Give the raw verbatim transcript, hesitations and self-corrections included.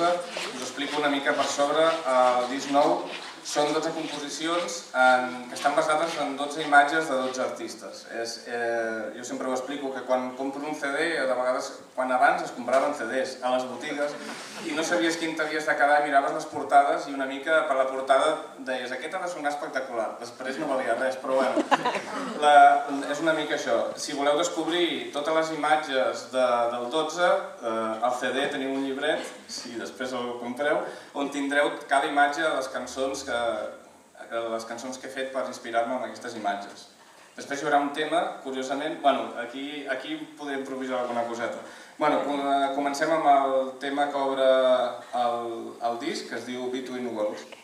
dotze, us explico una mica per sobre. El disc nou són dotze composicions que estan basades en dotze imatges de dotze artistes. Jo sempre ho explico que quan compro un C D, de vegades, quan abans es compraven C Ds a les botigues i no sabies quin t'havies de quedar, miraves les portades i una mica per la portada deies aquest ha de sonar espectacular, després no valia res, però bueno, és una mica això. Si voleu descobrir totes les imatges del dotze, al C D teniu un llibret, si després el compreu, on tindreu cada imatge de les cançons que les cançons que he fet per inspirar-me en aquestes imatges. Després hi haurà un tema, curiosament, bueno, aquí podré improvisar alguna coseta. Bueno, comencem amb el tema que obre el disc, que es diu Between Worlds.